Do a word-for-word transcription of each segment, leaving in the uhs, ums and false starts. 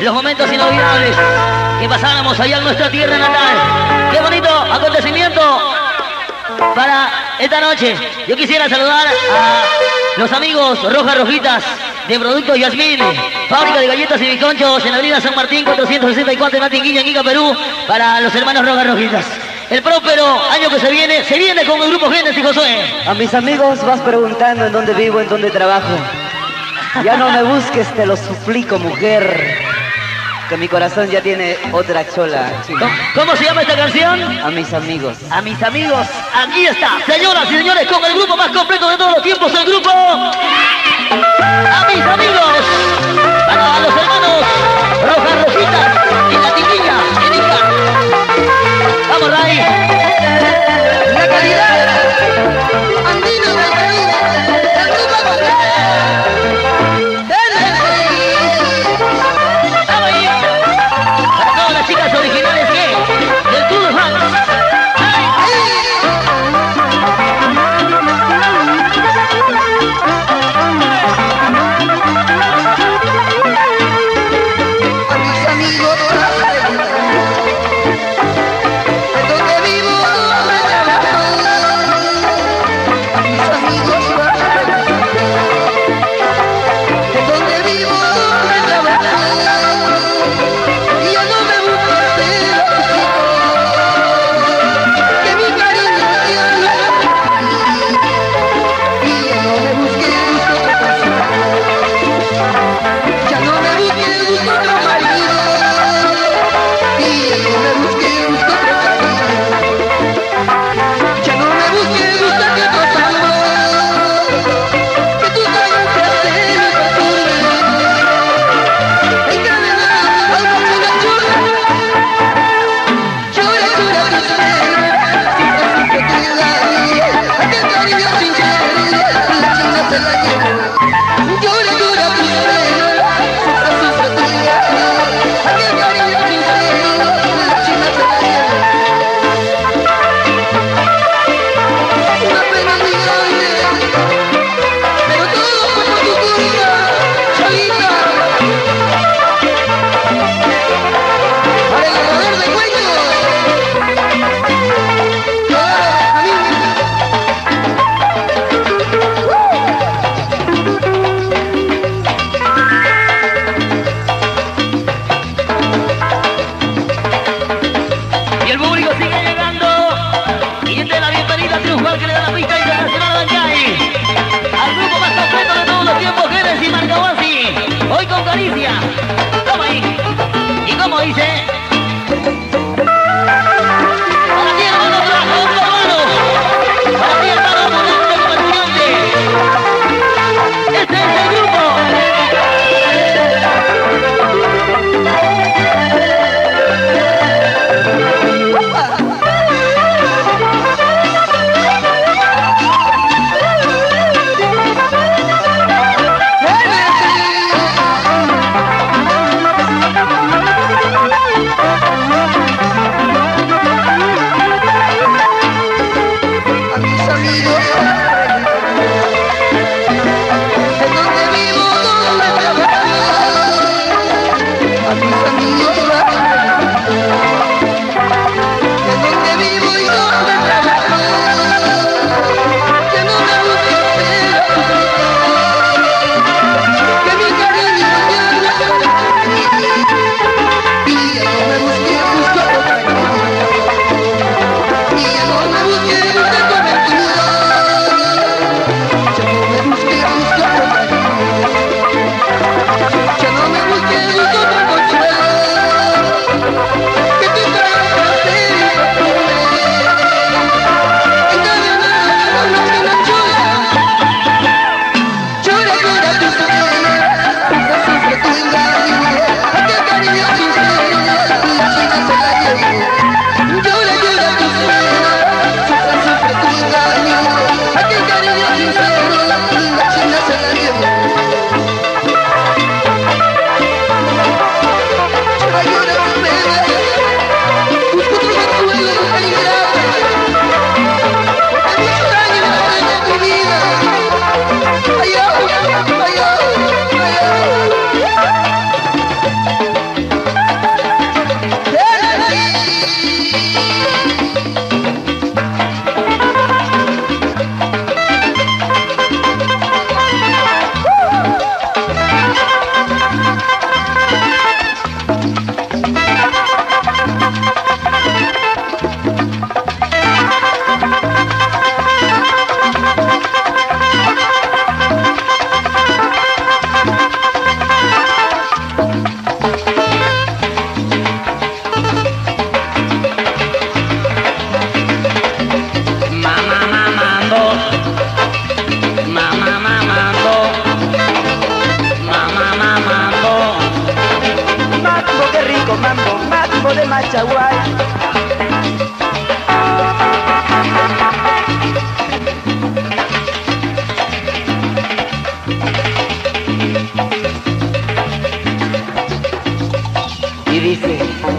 los momentos inolvidables que pasábamos allá en nuestra tierra natal. Qué bonito acontecimiento para esta noche. Yo quisiera saludar a los amigos Rojas Rojitas de Productos Yasmín, fábrica de galletas y bizconchos en la avenida San Martín cuatrocientos sesenta y cuatro en Matinguilla, en Ica, Perú, para los hermanos Rojas Rojitas. El próspero año que se viene, se viene con el grupo Génesis, Josué. A mis amigos vas preguntando en dónde vivo, en dónde trabajo. Ya no me busques, te lo suplico, mujer, que mi corazón ya tiene otra chola. ¿Cómo, ¿Cómo se llama esta canción? A mis amigos. A mis amigos, aquí está, señoras y señores, con el grupo más completo de todos los tiempos, el grupo A mis amigos, para los hermanos Rojas Rojitas y la Tiquilla, en Ica. Vamos, Ray. La calidad andina del Perú, el grupo Vamos ahí. Para todas las chicas originales que del Club de Fans. a mis amigos, en donde vivo me trabajo. A mis amigos, en donde vivo me trabajo. Y ya no me busques, que mi cariño tiene. Y ya no me busques otra cosa. Ya no me busques gusto otro marido. Y ya no me busques gusto otro cariño. Ya no me busques gusto que otro amor. Que tú sabes que hacer mi costumbre. Encadenada al como una chula. Llora, llora tu pena. Sin tranquilidad. Aquel cariño sincero. La china se la lleva. Llora, llora tu pena. Sufre, sufre tu vida. Aquel cariño sincero. La china se la lleva. Una pena muy grande, pero todo fue por tu culpa, Chavita. Para el agarrador de cuello. Claro, a mí. amigo de Machaguay. Y dice: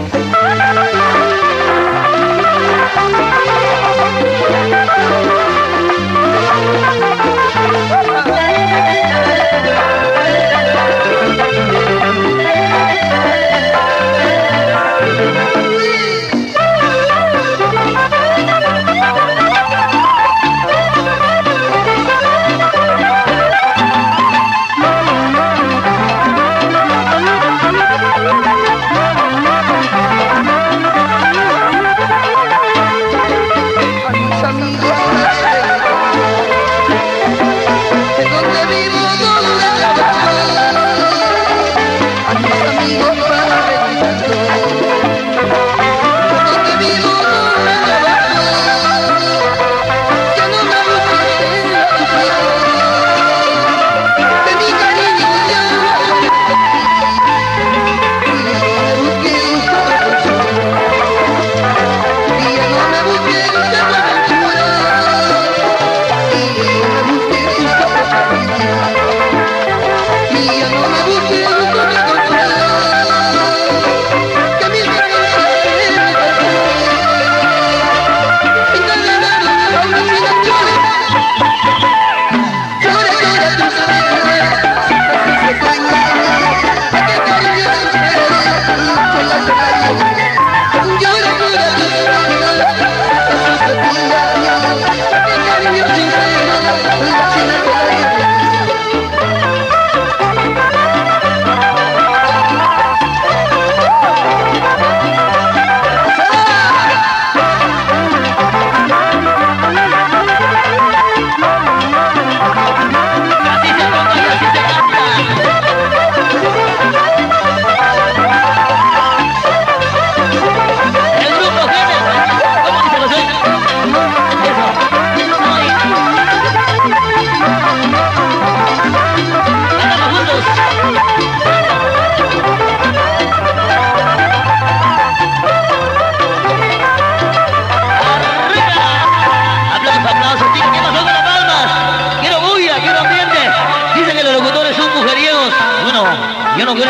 yo no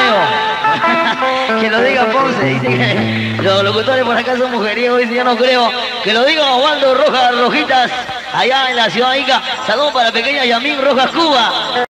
creo. Que lo diga Ponce, dice que los locutores por acá son mujeriegos, dice, yo no creo. Que lo diga Osvaldo Rojas Rojitas, allá en la ciudad de Ica. Saludos para pequeña Yamín Rojas Cuba.